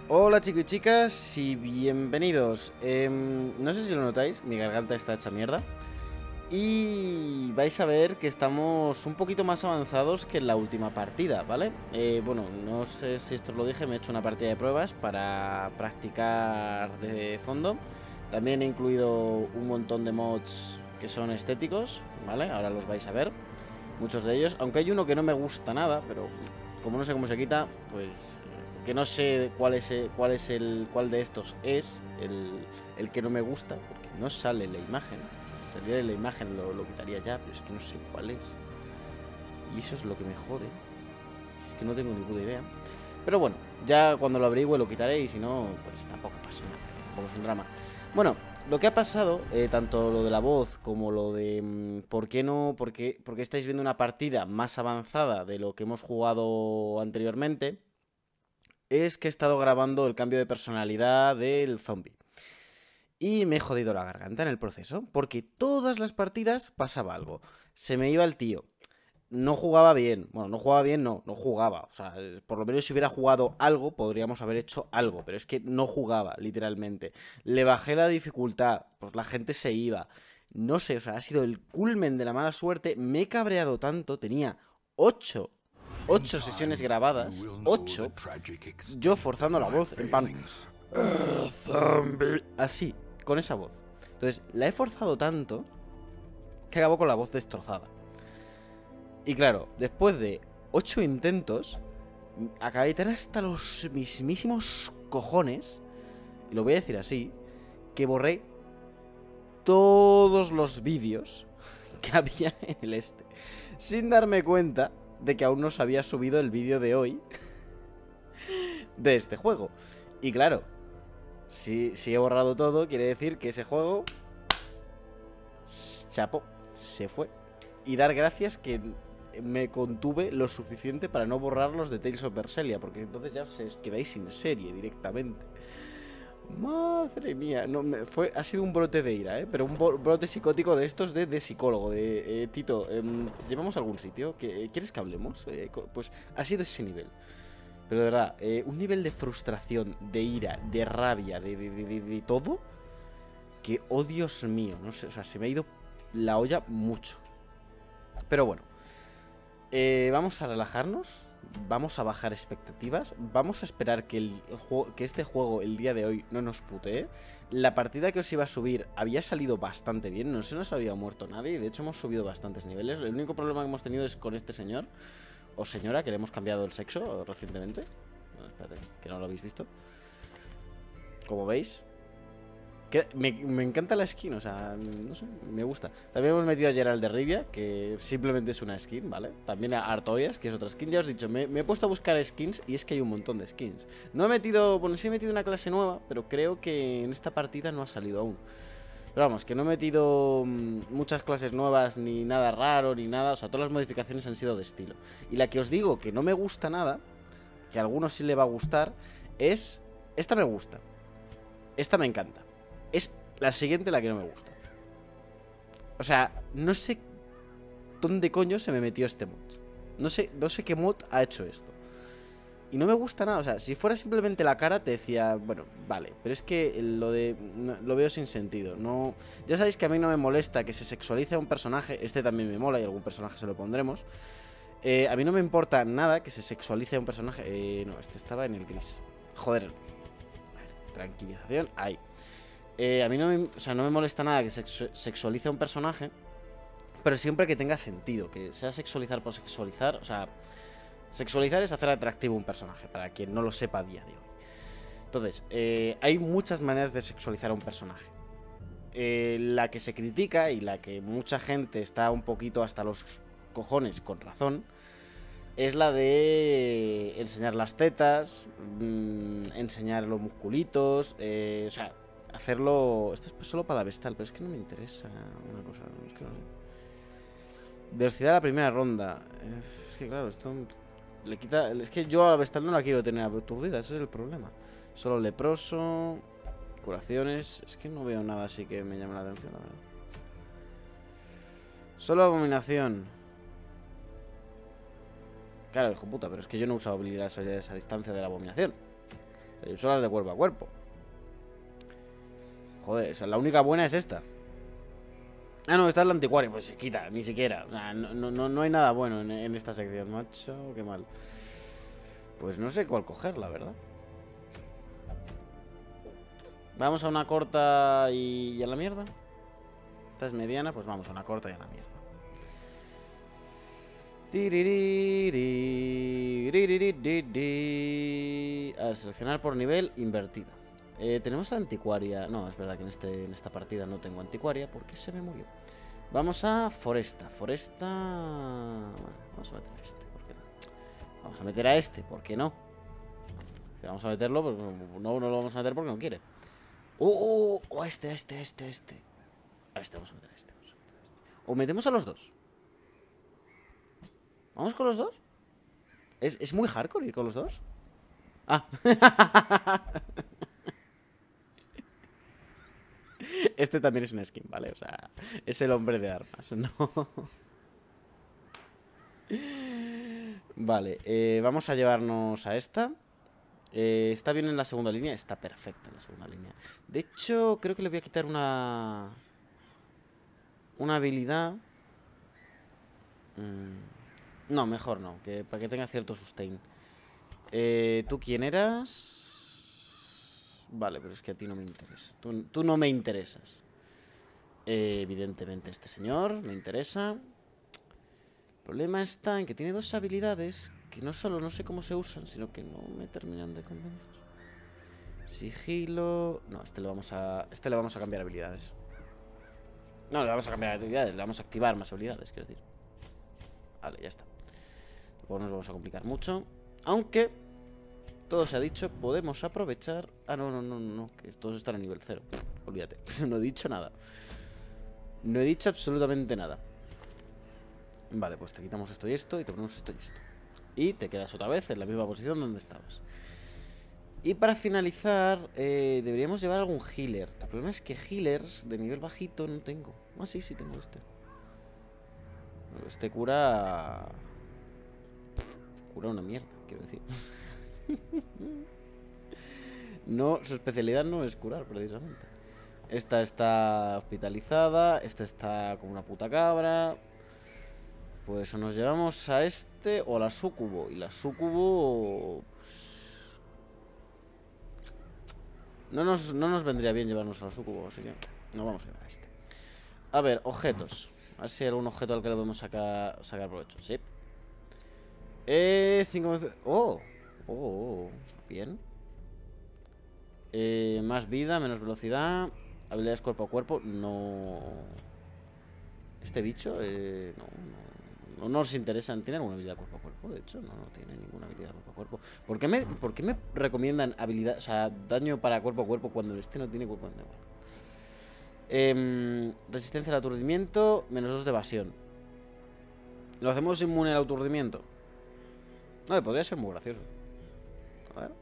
Hola chicos y chicas y bienvenidos. No sé si lo notáis, mi garganta está hecha mierda. Y vais a ver que estamos un poquito más avanzados que en la última partida, ¿vale? Bueno, no sé si esto os lo dije, me he hecho una partida de pruebas para practicar de fondo. También he incluido un montón de mods que son estéticos, ¿vale? Ahora los vais a ver, muchos de ellos. Aunque hay uno que no me gusta nada, pero como no sé cómo se quita, pues... que no sé cuál de estos es el que no me gusta, porque no sale la imagen. Si saliera la imagen lo quitaría ya, pero es que no sé cuál es. Y eso es lo que me jode. Es que no tengo ninguna idea. Pero bueno, ya cuando lo averigüe lo quitaré y si no, pues tampoco pasa nada. Tampoco es un drama. Bueno, lo que ha pasado, tanto lo de la voz como lo de por qué no, porque estáis viendo una partida más avanzada de lo que hemos jugado anteriormente, es que he estado grabando el cambio de personalidad del zombie. Y me he jodido la garganta en el proceso, porque todas las partidas pasaba algo. Se me iba el tío. No jugaba bien. Bueno, no jugaba bien, no jugaba. O sea, por lo menos si hubiera jugado algo, podríamos haber hecho algo. Pero es que no jugaba, literalmente. Le bajé la dificultad, pues la gente se iba. No sé, o sea, ha sido el culmen de la mala suerte. Me he cabreado tanto, tenía 8 sesiones grabadas, 8, yo forzando la voz, en plan, zombie, así, con esa voz. Entonces, la he forzado tanto que acabo con la voz destrozada. Y claro, después de 8 intentos, acabé de tener hasta los mismísimos cojones, y lo voy a decir así, que borré todos los vídeos que había en el sin darme cuenta de que aún no se había subido el vídeo de hoy de este juego. Y claro, si he borrado todo, quiere decir que ese juego, chapo, se fue. Y dar gracias que me contuve lo suficiente para no borrarlos de Tales of Berseria, porque entonces ya os quedáis sin serie directamente. Madre mía, no, ha sido un brote de ira, pero un brote psicótico de estos de psicólogo, de Tito, ¿te llevamos a algún sitio? ¿Quieres que hablemos? Pues ha sido ese nivel. Pero de verdad, un nivel de frustración, de ira, de rabia, de todo, que, oh Dios mío, no sé, o sea, se me ha ido la olla mucho. Pero bueno, vamos a relajarnos, vamos a bajar expectativas, vamos a esperar que, que este juego el día de hoy no nos putee. La partida que os iba a subir había salido bastante bien, no se nos había muerto nadie, y de hecho hemos subido bastantes niveles. El único problema que hemos tenido es con este señor, o señora, que le hemos cambiado el sexo recientemente. No, espérate, que no lo habéis visto. Como veis, me encanta la skin, o sea, no sé, me gusta. También hemos metido a Geralt de Rivia, que simplemente es una skin, ¿vale? También a Artoias, que es otra skin. Ya os he dicho, me he puesto a buscar skins y es que hay un montón de skins. No he metido, bueno, sí he metido una clase nueva, pero creo que en esta partida no ha salido aún. Pero vamos, que no he metido muchas clases nuevas, ni nada raro, ni nada. O sea, todas las modificaciones han sido de estilo. Y la que os digo que no me gusta nada, que a algunos sí le va a gustar, es... Esta me gusta. Esta me encanta. Es la siguiente la que no me gusta. O sea, no sé dónde coño se me metió este mod. No sé qué mod ha hecho esto. Y no me gusta nada, o sea, si fuera simplemente la cara te decía, bueno, vale, pero es que lo veo sin sentido, no... Ya sabéis que a mí no me molesta que se sexualice a un personaje, este también me mola y algún personaje se lo pondremos. A mí no me importa nada que se sexualice a un personaje, no, este estaba en el gris. Joder, a ver, tranquilización, ahí. A mí no me molesta nada que se sexualice a un personaje, pero siempre que tenga sentido, que sea sexualizar por sexualizar, o sea... Sexualizar es hacer atractivo un personaje, para quien no lo sepa a día de hoy. Entonces, hay muchas maneras de sexualizar a un personaje. La que se critica y la que mucha gente está un poquito hasta los cojones, con razón, es la de enseñar las tetas, enseñar los musculitos, o sea, hacerlo... Esto es solo para la vestal, pero es que no me interesa una cosa, es que no sé. Velocidad a la primera ronda. Es que claro, esto... Le quita... Es que yo a la Vestal no la quiero tener aturdida, ese es el problema. Solo leproso... Curaciones... Es que no veo nada así que me llame la atención, la verdad. Solo abominación. Claro, hijo puta, pero es que yo no he usado habilidades a distancia de la abominación. Son las de cuerpo a cuerpo. Joder, o sea, la única buena es esta. Ah, no, esta es la anticuaria. Pues se quita, ni siquiera. O sea, no hay nada bueno en esta sección, macho. Qué mal. Pues no sé cuál coger, la verdad. Vamos a una corta y a la mierda. Esta es mediana, pues vamos a una corta y a la mierda. A ver, seleccionar por nivel invertido. Tenemos la anticuaria. No, es verdad que en esta partida no tengo anticuaria porque se me murió. Vamos a Foresta. Foresta... Bueno, vamos a meter a este, ¿por qué no? Vamos a meter a este, ¿por qué no? Si vamos a meterlo, pues no lo vamos a meter porque no quiere. A este. A este vamos a meter a este. O metemos a los dos. ¿Vamos con los dos? ¿Es muy hardcore ir con los dos? Ah. Este también es una skin, ¿vale? O sea, es el hombre de armas, ¿no? Vale, vamos a llevarnos a esta. ¿Está bien en la segunda línea? Está perfecta en la segunda línea. De hecho, creo que le voy a quitar una habilidad. No, mejor no, para que tenga cierto sustain. ¿Tú quién eras? Vale, pero es que a ti no me interesa. Tú no me interesas. Evidentemente este señor me interesa. El problema está en que tiene dos habilidades que no solo no sé cómo se usan, sino que no me terminan de convencer. Sigilo... No, este le vamos a cambiar habilidades. No, le vamos a cambiar habilidades, le vamos a activar más habilidades, quiero decir. Vale, ya está. Tampoco nos vamos a complicar mucho. Aunque, todo se ha dicho, podemos aprovechar... Ah, no, que todos están a nivel 0. Olvídate, no he dicho nada. No he dicho absolutamente nada. Vale, pues te quitamos esto y esto y te ponemos esto y esto. Y te quedas otra vez en la misma posición donde estabas. Y para finalizar, deberíamos llevar algún healer. El problema es que healers de nivel bajito no tengo. Ah, sí, tengo este. Este cura... Cura una mierda, quiero decir. No, su especialidad no es curar, precisamente. Esta está hospitalizada. Esta está como una puta cabra. Pues o nos llevamos a este o a la Sucubo. Y la Sucubo... No nos vendría bien llevarnos a la Sucubo, así que no vamos a llevar a este. A ver, objetos. A ver si hay algún objeto al que le podemos sacar provecho. Sí. 5 veces... Bien. Más vida, menos velocidad. Habilidades cuerpo a cuerpo. No. Este bicho, no nos interesa. ¿Tiene alguna habilidad cuerpo a cuerpo? De hecho, no tiene ninguna habilidad cuerpo a cuerpo. ¿Por qué me recomiendan habilidad, o sea, daño para cuerpo a cuerpo cuando este no tiene cuerpo a cuerpo? Resistencia al aturdimiento, menos 2 de evasión. ¿Lo hacemos inmune al aturdimiento? No, podría ser muy gracioso. A ver.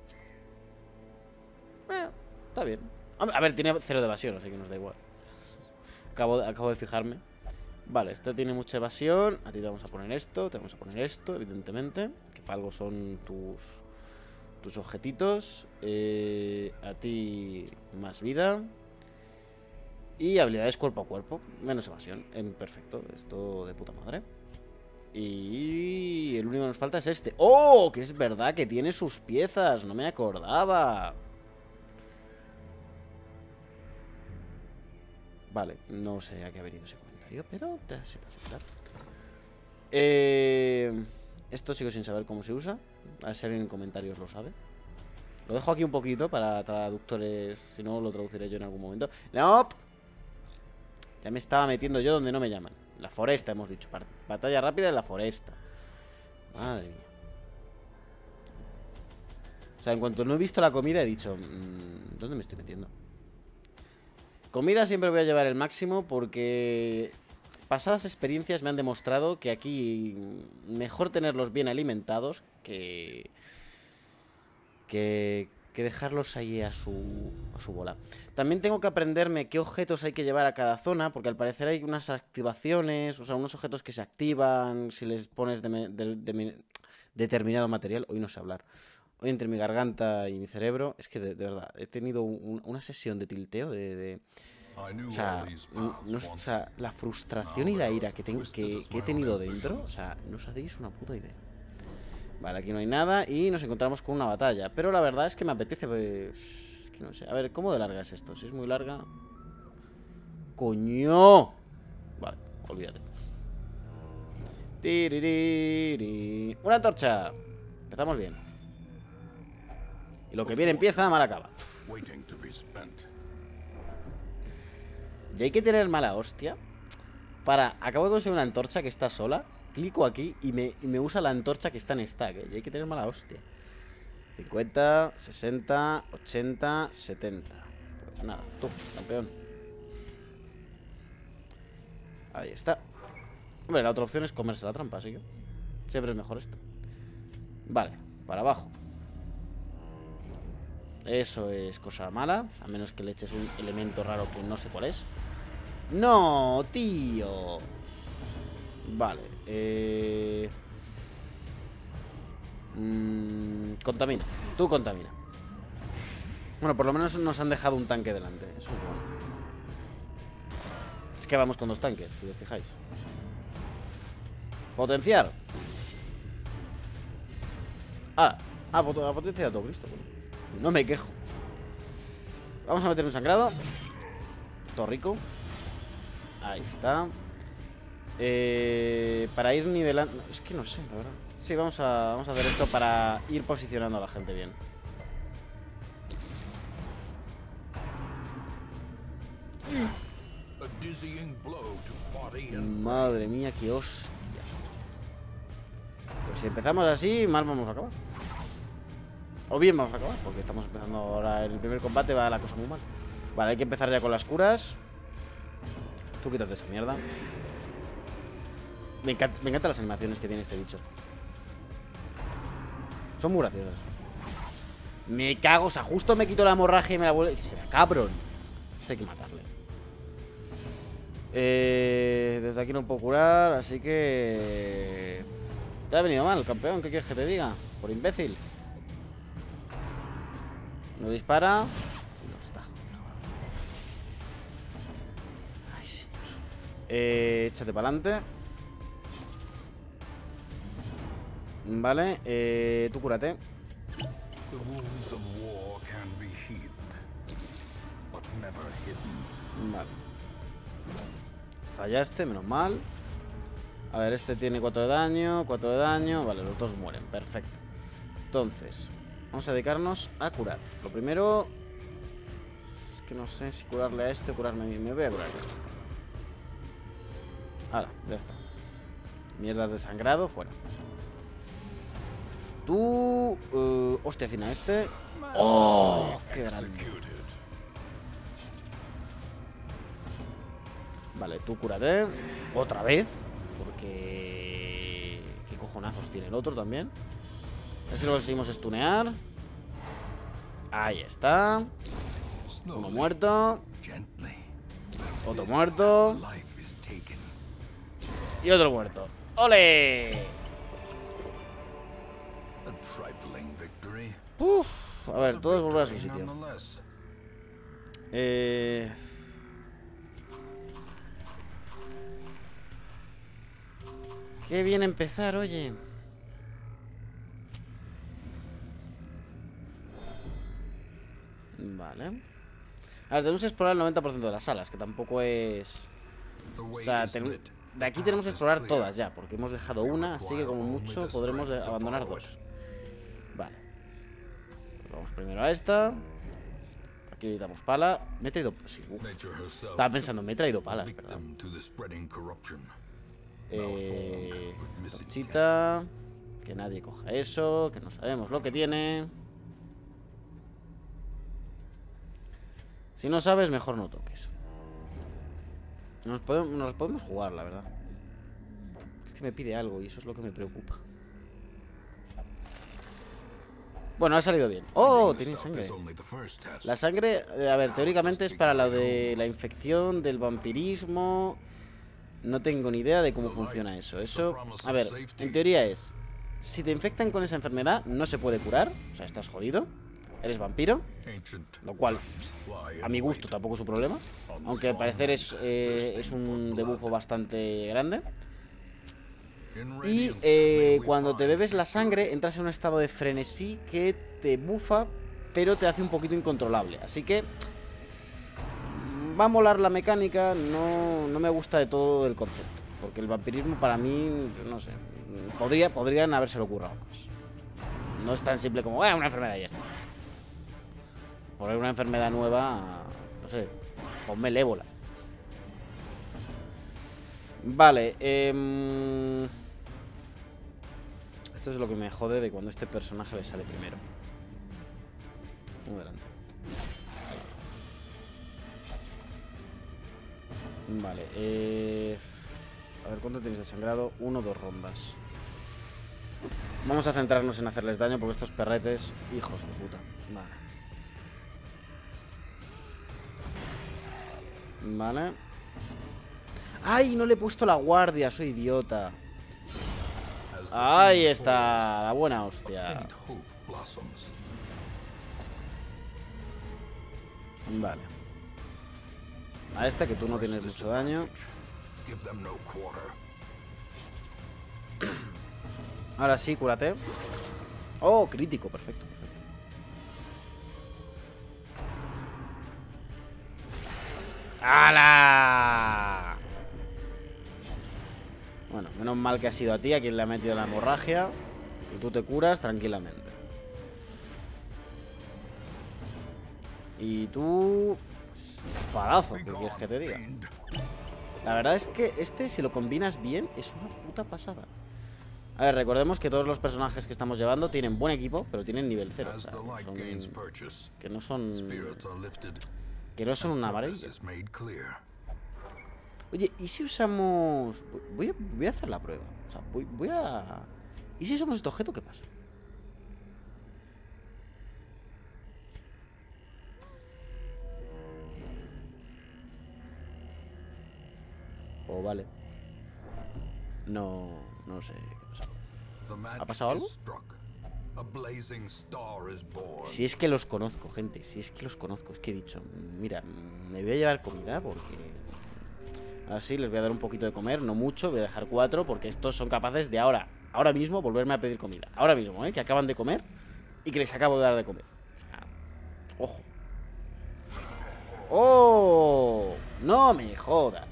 Está bien. A ver, tiene 0 de evasión, así que nos da igual. Acabo de fijarme. Vale, este tiene mucha evasión. A ti te vamos a poner esto, te vamos a poner esto, evidentemente. Que para algo son tus objetitos. A ti más vida. Y habilidades cuerpo a cuerpo. Menos evasión. Perfecto, esto de puta madre. Y el único que nos falta es este. ¡Oh! Que es verdad que tiene sus piezas. No me acordaba. Vale, no sé a qué ha venido ese comentario, pero se te acepta. Esto sigo sin saber cómo se usa. A ver si alguien en comentarios lo sabe. Lo dejo aquí un poquito para traductores. Si no, lo traduciré yo en algún momento. ¡No! Ya me estaba metiendo yo donde no me llaman. La foresta, hemos dicho. Batalla rápida en la foresta. Madre mía. O sea, en cuanto no he visto la comida he dicho... ¿Dónde me estoy metiendo? Comida siempre voy a llevar el máximo porque... Pasadas experiencias me han demostrado que aquí... Mejor tenerlos bien alimentados que dejarlos ahí a su bola. También tengo que aprenderme qué objetos hay que llevar a cada zona, porque al parecer hay unas activaciones, o sea, unos objetos que se activan si les pones determinado material. Hoy no sé hablar. Hoy entre mi garganta y mi cerebro, es que de verdad, he tenido una sesión de tilteo o sea, o sea, la frustración y la ira que he tenido dentro, o sea, no os hacéis una puta idea. Vale, aquí no hay nada y nos encontramos con una batalla. Pero la verdad es que me apetece, pues, que no sé. A ver, ¿cómo de larga es esto? Si es muy larga... ¡Coño! Vale, olvídate. Tiririri. ¡Una antorcha! Empezamos bien. Y lo que bien empieza, mal acaba. Y hay que tener mala hostia para... Acabo de conseguir una antorcha que está sola. Clico aquí y me usa la antorcha que está en stack, ¿eh? Y hay que tener mala hostia. 50, 60, 80, 70. Pues nada, tú, campeón. Ahí está. Hombre, la otra opción es comerse la trampa, así que siempre es mejor esto. Vale, para abajo. Eso es cosa mala, a menos que le eches un elemento raro que no sé cuál es. ¡No, tío! Vale, contamina, tú contamina. Bueno, por lo menos nos han dejado un tanque delante. Eso es bueno. Es que vamos con dos tanques, si os fijáis. Potenciar. Ah, potencia a todo Cristo. No me quejo. Vamos a meter un sangrado. Todo rico. Ahí está. Para ir nivelando... Es que no sé, la verdad. Sí, vamos a hacer esto para ir posicionando a la gente bien. Madre mía, qué hostia. Pues si empezamos así, mal vamos a acabar. O bien vamos a acabar, porque estamos empezando ahora. En el primer combate va la cosa muy mal. Vale, hay que empezar ya con las curas. Tú quítate esa mierda. Me encantan las animaciones que tiene este bicho. Son muy graciosas. Me cago, o sea, justo me quito la hemorragia y me la vuelve... Será cabrón. Esto hay que matarle. Desde aquí no puedo curar, así que... Te ha venido mal, campeón. ¿Qué quieres que te diga? Por imbécil. No dispara. Y no está. Ay, señor. Échate para adelante. Vale, tú cúrate. Vale. Fallaste, menos mal. A ver, este tiene 4 de daño, 4 de daño. Vale, los dos mueren, perfecto. Entonces, vamos a dedicarnos a curar. Lo primero... Es que no sé si curarle a este o curarme a mí. Me voy a curar a este. Ahora, ya está. Mierdas de sangrado, fuera. Tú... hostia, fina este. ¡Oh! ¡Qué grande! Vale, tú cúrate. Otra vez. Porque... ¿Qué cojonazos tiene el otro también? A ver si lo conseguimos stunear. Ahí está. Uno muerto. Otro muerto. Y otro muerto. ¡Ole! Uf, a ver, todos volver a su sitio. Qué bien empezar, oye. Vale. A ver, tenemos que explorar el 90% de las salas, que tampoco es... O sea, de aquí tenemos que explorar todas ya, porque hemos dejado una, así que como mucho podremos abandonar dos. Vale. Pues vamos primero a esta. Aquí necesitamos pala. Me he traído... Sí, estaba pensando, me he traído palas, ¿verdad? Torchita. Que nadie coja eso, que no sabemos lo que tiene. Si no sabes, mejor no toques. Nos podemos jugar, la verdad. Es que me pide algo y eso es lo que me preocupa. Bueno, ha salido bien. ¡Oh! Tiene sangre. La sangre, a ver, teóricamente es para la de la infección, del vampirismo. No tengo ni idea de cómo funciona eso. Eso, a ver, en teoría es... Si te infectan con esa enfermedad, no se puede curar. O sea, estás jodido. Eres vampiro. Lo cual, a mi gusto, tampoco es un problema. Aunque al parecer es un debuffo bastante grande. Y cuando te bebes la sangre, entras en un estado de frenesí que te bufa, pero te hace un poquito incontrolable. Así que va a molar la mecánica. No me gusta de todo el concepto, porque el vampirismo para mí, no sé, podrían habérselo currado más. No es tan simple como una enfermedad y ya está. Poner una enfermedad nueva, no sé, ponme el ébola. Vale, esto es lo que me jode de cuando este personaje le sale primero. Muy adelante. Ahí está. Vale, a ver, ¿cuánto tienes de sangrado? 1 o 2 rondas. Vamos a centrarnos en hacerles daño, porque estos perretes, hijos de puta. Vale. Vale. ¡Ay! No le he puesto la guardia, soy idiota. Ahí está, la buena hostia. Vale. A esta que tú no tienes mucho daño. Ahora sí, cúrate. Oh, crítico, perfecto. ¡Hala! Bueno, menos mal que ha sido a ti a quien le ha metido la hemorragia. Y tú te curas tranquilamente. Y tú... Pues, pagazo, ¿qué quieres que te diga? La verdad es que si lo combinas bien, es una puta pasada. A ver, recordemos que todos los personajes que estamos llevando tienen buen equipo, pero tienen nivel 0. O sea, que no son una maravilla. Oye, ¿y si usamos...? Voy a hacer la prueba. O sea, voy a... ¿Y si usamos este objeto, qué pasa? Oh, vale. No sé qué pasa. ¿Ha pasado algo? Si es que los conozco, gente. Si es que los conozco. Es que he dicho, mira, me voy a llevar comida porque... Ahora sí, les voy a dar un poquito de comer. No mucho, voy a dejar 4 porque estos son capaces de ahora mismo volverme a pedir comida. Ahora mismo, que acaban de comer y que les acabo de dar de comer. O sea, ojo. ¡Oh! No me jodas.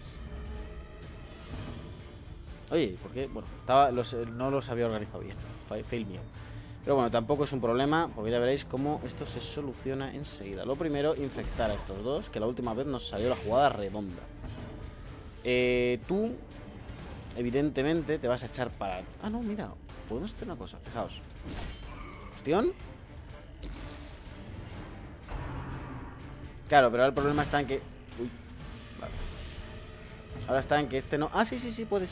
Oye, ¿por qué? Bueno, no los había organizado bien. Fail mío. Pero bueno, tampoco es un problema, porque ya veréis cómo esto se soluciona enseguida. Lo primero, infectar a estos dos, que la última vez nos salió la jugada redonda. Tú, evidentemente, te vas a echar para... Ah, no, mira, podemos hacer una cosa, fijaos. Cuestión. Claro, pero ahora el problema está en que... Uy, vale. Ahora está en que este no... Ah, sí, puede.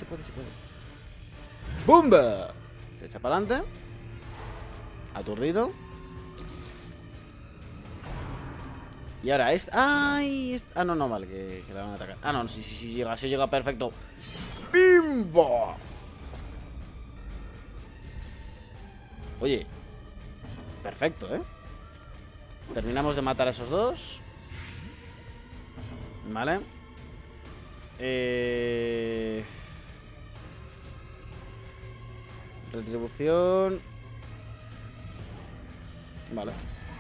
¡Bumba! Se echa para adelante. Aturdido. Y ahora este... ¡Ay! Ah, no, vale, que la van a atacar. Ah, no, sí llega perfecto. ¡Bimbo! Oye, perfecto, ¿eh? Terminamos de matar a esos dos. Vale. Retribución. Vale.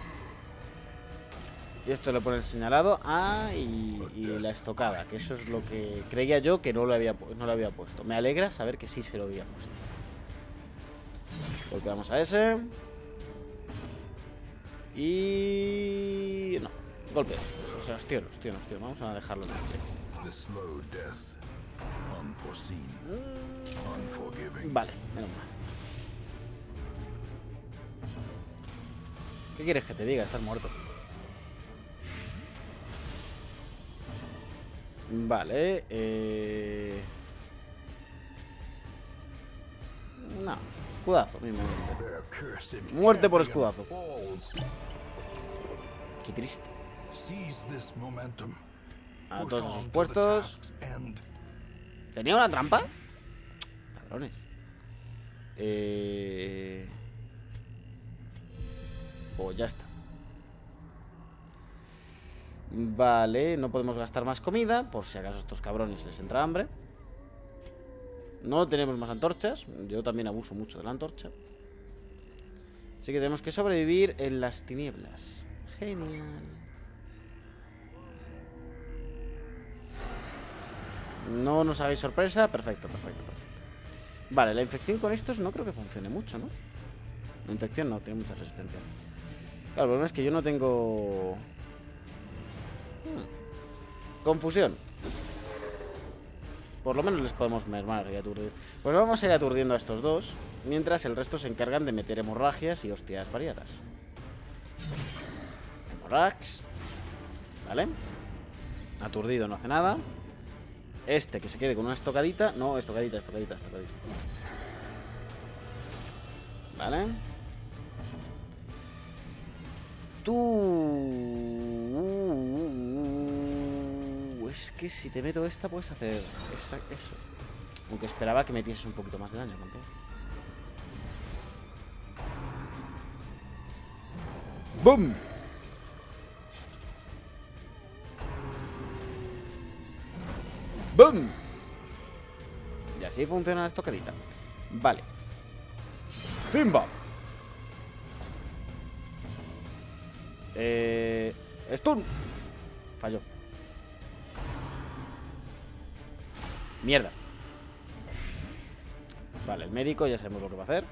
Y esto le pone el señalado. Y la estocada, que eso es lo que creía yo que no lo había puesto. Me alegra saber que sí se lo había puesto. Golpeamos a ese. Y... no, golpe. O sea, hostia. Vamos a dejarlo en vale, menos mal. ¿Qué quieres que te diga? Estás muerto. Vale, no, escudazo mismo. Muerte por escudazo. Qué triste. A todos sus puestos. ¿Tenía una trampa? Cabrones. Pues ya está. Vale, no podemos gastar más comida, por si acaso a estos cabrones les entra hambre. No tenemos más antorchas. Yo también abuso mucho de la antorcha. Así que tenemos que sobrevivir en las tinieblas. Genial. No nos hagáis sorpresa. Perfecto, perfecto, perfecto. Vale, la infección con estos no creo que funcione mucho, ¿no? La infección no, tiene mucha resistencia. Claro, el problema es que yo no tengo... Confusión. Por lo menos les podemos mermar y aturdir. Pues vamos a ir aturdiendo a estos dos, mientras el resto se encargan de meter hemorragias y hostias variadas. Hemorrax. Vale. Aturdido no hace nada. Este que se quede con una estocadita. No, estocadita, estocadita, estocadita. Vale. Es que si te meto esta puedes hacer eso. Aunque esperaba que metieses un poquito más de daño, campeón. ¡Bum! ¡Bum! Y así funciona la estocadita. Vale. ¡Zimba! Stun. Falló. Mierda. Vale, el médico ya sabemos lo que va a hacer.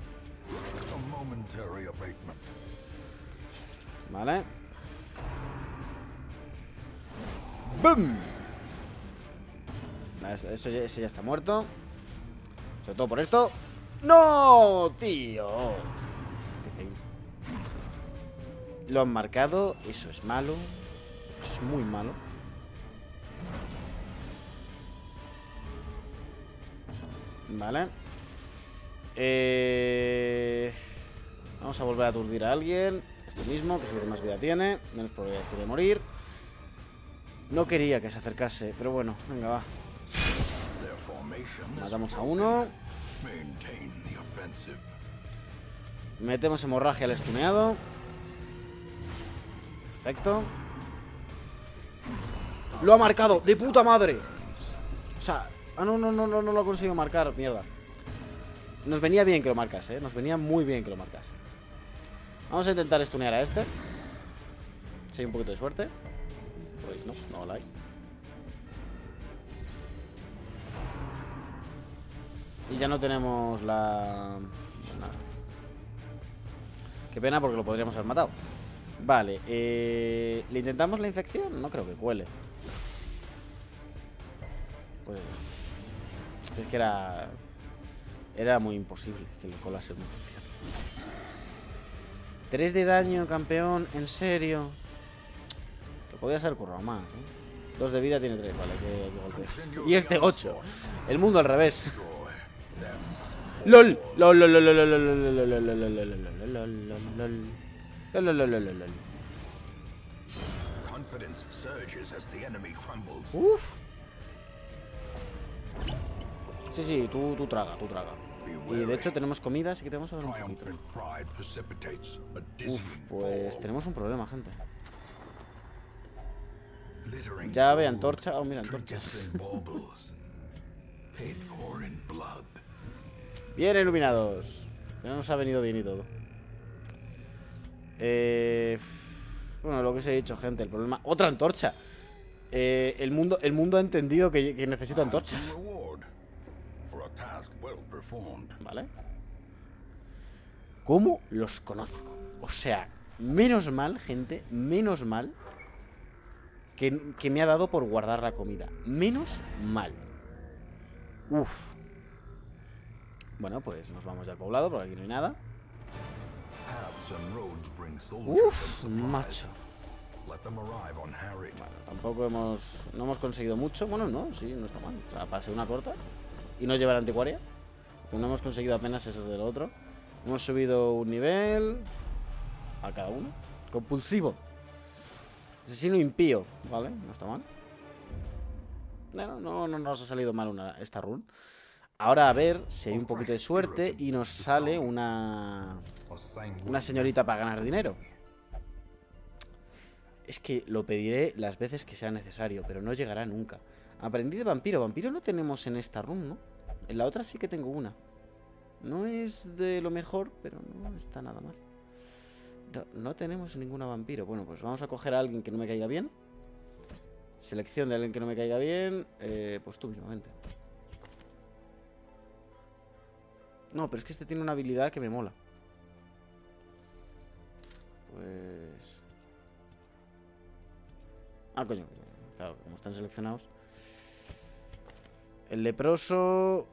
Vale. ¡Bum! Ese ya está muerto. Sobre todo por esto. ¡No, tío! Qué fail. Lo han marcado. Eso es malo. Eso es muy malo. Vale. Vamos a volver a aturdir a alguien. Este mismo, que es el que más vida tiene. Menos probabilidades de morir. No quería que se acercase, pero bueno, venga, va. Matamos a uno. Metemos hemorragia al estuneado. Perfecto. Lo ha marcado, de puta madre. O sea, no lo ha conseguido marcar, mierda. Nos venía bien que lo marcase, nos venía muy bien que lo marcase. Vamos a intentar estunear a este. Si hay un poquito de suerte. Pues no la hay. Y ya no tenemos la... Nada. Qué pena porque lo podríamos haber matado. Vale, ¿le intentamos la infección? No creo que cuele. Pues... Si es que era muy imposible que le colase una infección. 3 de daño, campeón, en serio. Que podía ser currado más, ¿eh? 2 de vida tiene 3, vale, que golpe. Y este 8. El mundo al revés. LOL. LOL, LOL, LOL, LOL, LOL, LOL, LOL, LOL, LOL, LOL. Uf. Sí, tú traga. Y de hecho tenemos comida, así que te vamos a dar un poquito. Uf, pues tenemos un problema, gente. Llave, antorcha. Oh, mira, antorchas. Bien iluminados. No nos ha venido bien y todo. Bueno, lo que os he dicho, gente. El problema... ¡Otra antorcha! El mundo ha entendido que necesito antorchas. Vale. ¿Cómo los conozco? O sea, menos mal, gente. Menos mal que me ha dado por guardar la comida. Menos mal. Uf. Bueno, pues nos vamos ya al poblado, porque aquí no hay nada. Uf, macho. Bueno, tampoco no hemos conseguido mucho. Bueno, no, sí, no está mal. O sea, pasé una corta y no llevar anticuaria. Pero no hemos conseguido apenas eso del otro. Hemos subido un nivel a cada uno. Compulsivo. Asesino impío, ¿vale? No está mal. Bueno, no nos ha salido mal esta run. Ahora a ver si hay un poquito de suerte y nos sale una señorita para ganar dinero. Es que lo pediré las veces que sea necesario, pero no llegará nunca. Aprendiz de vampiro. Vampiro no tenemos en esta run, ¿no? En la otra sí que tengo una. No es de lo mejor, pero no está nada mal. No tenemos ninguna vampiro. Bueno, pues vamos a coger a alguien que no me caiga bien. Selección de alguien que no me caiga bien. Pues tú mismamente. No, pero es que este tiene una habilidad que me mola. Pues... Ah, coño. Claro, como están seleccionados. El leproso...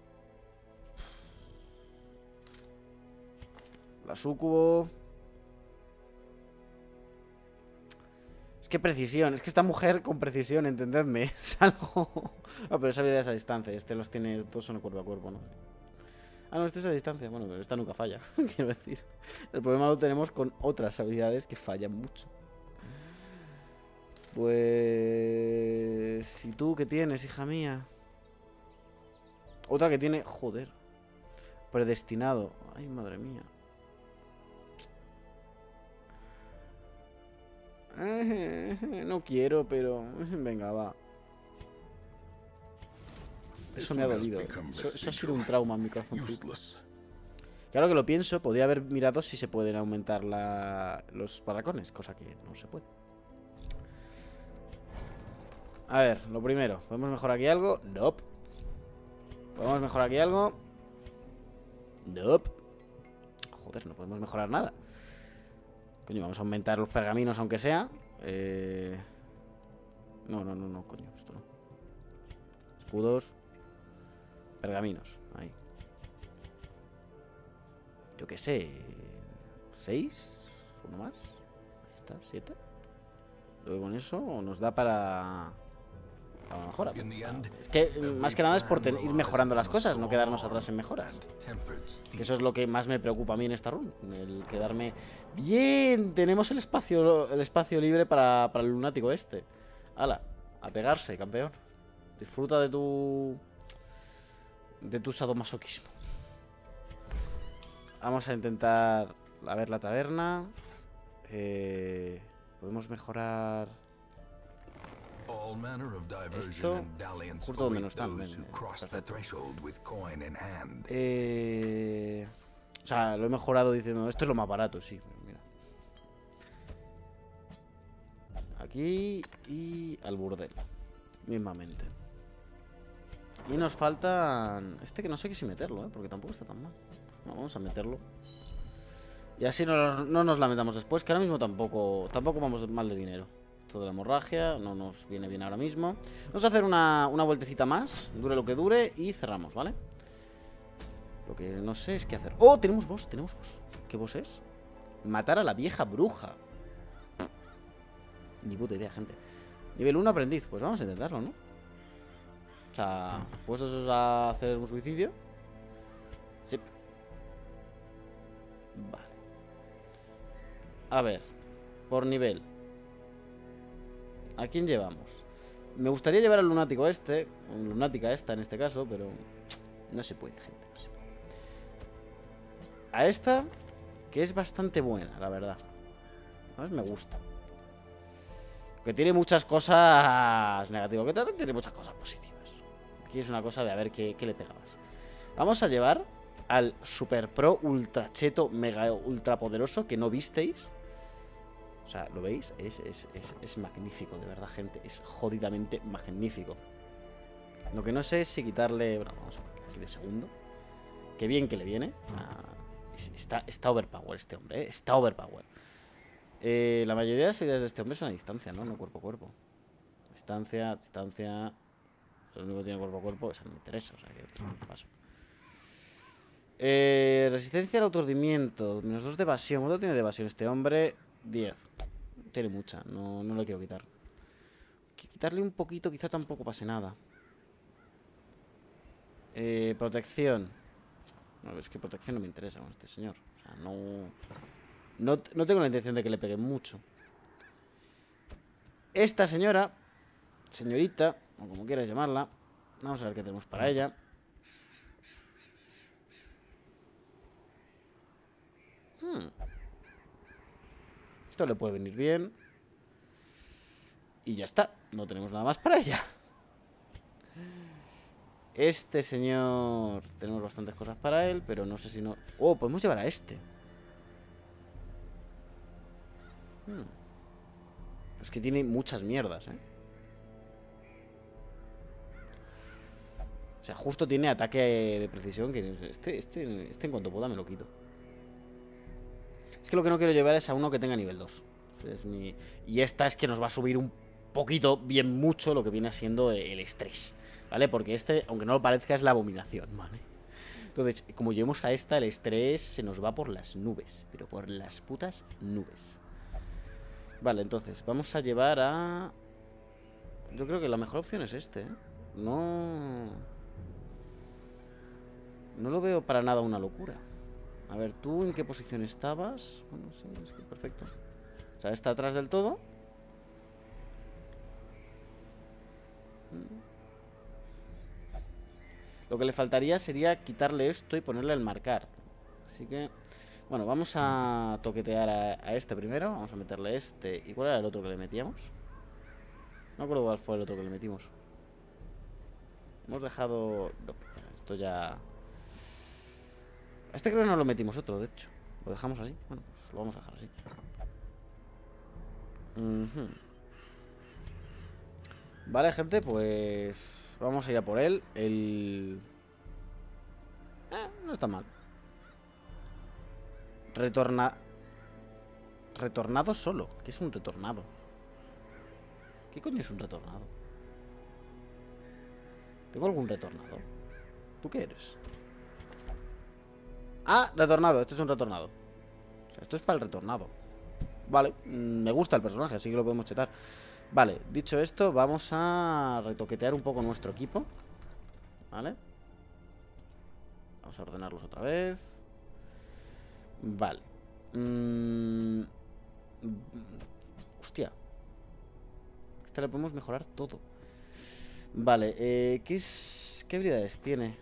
La súcubo... Es que precisión, es que esta mujer con precisión, entendedme, es algo... Ah, pero esa habilidad es a distancia, este los tiene, todos son cuerpo a cuerpo, ¿no? Ah, no, este es a distancia, bueno, pero esta nunca falla, quiero decir. El problema lo tenemos con otras habilidades que fallan mucho. Pues... ¿Y tú qué tienes, hija mía? Otra que tiene... Joder. Predestinado. Ay, madre mía. No quiero, pero... Venga, va. Eso me ha dolido. Eso ha sido un trauma en mi corazón. Claro que lo pienso, podría haber mirado si se pueden aumentar los barracones, cosa que no se puede. A ver, lo primero, ¿podemos mejorar aquí algo? Nope. ¿Podemos mejorar aquí algo? Nope. Joder, no podemos mejorar nada. Coño, vamos a aumentar los pergaminos aunque sea. No, coño, esto no. Escudos. Pergaminos, ahí. Yo qué sé. 6. Uno más. Ahí está, 7. Luego con eso nos da para mejora. Es que más que nada es por ir mejorando las cosas, no quedarnos atrás en mejoras. Eso es lo que más me preocupa a mí en esta run. El quedarme... Bien, tenemos el espacio libre para el lunático este. Hala, a pegarse, campeón. Disfruta de tu sadomasoquismo. Vamos a intentar a ver la taberna. Podemos mejorar esto justo donde no están. O sea, lo he mejorado diciendo esto es lo más barato, sí. Mira. Aquí y al burdel mismamente. Y nos faltan... Este que no sé qué si meterlo, porque tampoco está tan mal. No, vamos a meterlo. Y así no nos lamentamos después, que ahora mismo tampoco vamos mal de dinero. Esto de la hemorragia no nos viene bien ahora mismo. Vamos a hacer una vueltecita más, dure lo que dure, y cerramos, ¿vale? Lo que no sé es qué hacer. ¡Oh! Tenemos boss. ¿Qué boss es? Matar a la vieja bruja. Ni puta idea, gente. Nivel 1 aprendiz, pues vamos a intentarlo, ¿no? O sea, ¿puestos a hacer un suicidio? Sí. Vale. A ver, por nivel. ¿A quién llevamos? Me gustaría llevar al lunático este, o lunática esta en este caso, pero no se puede, gente, no se puede. A esta, que es bastante buena, la verdad. A ver, me gusta. Que tiene muchas cosas negativas, que también tiene muchas cosas positivas. Aquí es una cosa de a ver qué le pegabas. Vamos a llevar al super pro ultra cheto mega ultra poderoso que no visteis. O sea, ¿lo veis? Es magnífico, de verdad, gente. Es jodidamente magnífico. Lo que no sé es si quitarle... Bueno, vamos a ponerle aquí de segundo. Qué bien que le viene. Está overpower este hombre, ¿eh? Está overpower. La mayoría de las habilidades de este hombre son a distancia, ¿no? No cuerpo a cuerpo. Distancia. O sea, lo único que tiene cuerpo a cuerpo, eso no me interesa. O sea, que paso. Resistencia al aturdimiento. Menos 2 de evasión. ¿Cuánto tiene de evasión este hombre? 10. Tiene mucha, no le quiero quitar. Quitarle un poquito, quizá tampoco pase nada. Protección. No, es que protección no me interesa con este señor. O sea, no tengo la intención de que le pegue mucho. Esta señorita, o como quieras llamarla. Vamos a ver qué tenemos para ella. Esto le puede venir bien. Y ya está. No tenemos nada más para ella. Este señor... Tenemos bastantes cosas para él, pero no sé si no... Oh, podemos llevar a este. Es que tiene muchas mierdas, ¿eh? O sea, justo tiene ataque de precisión. Que este en cuanto pueda me lo quito. Es que lo que no quiero llevar es a uno que tenga nivel 2. Es mi... Y esta es que nos va a subir un poquito, bien mucho, lo que viene siendo el estrés, ¿vale? Porque este, aunque no lo parezca, es la abominación, ¿vale? Entonces, como llevemos a esta, el estrés se nos va por las nubes. Pero por las putas nubes. Vale, entonces, vamos a llevar a... Yo creo que la mejor opción es este, ¿eh? No lo veo para nada una locura. A ver, ¿tú en qué posición estabas? Bueno, sí, es que perfecto. O sea, está atrás del todo. Lo que le faltaría sería quitarle esto y ponerle el marcar. Así que... Bueno, vamos a toquetear a este primero. Vamos a meterle este. ¿Y cuál era el otro que le metíamos? No me acuerdo cuál fue el otro que le metimos. Hemos dejado... No, esto ya... A este creo que no lo metimos otro, de hecho. Lo dejamos así. Bueno, pues lo vamos a dejar así. Vale, gente, pues... Vamos a ir a por él. No está mal. Retornado solo. ¿Qué es un retornado? ¿Qué coño es un retornado? ¿Tengo algún retornado? ¿Tú qué eres? Ah, retornado. Este es un retornado. O sea, esto es para el retornado. Vale, me gusta el personaje, así que lo podemos chetar. Vale, dicho esto, vamos a retoquetear un poco nuestro equipo. Vale. Vamos a ordenarlos otra vez. Vale. Hostia. Esta le podemos mejorar todo. Vale, ¿qué habilidades tiene?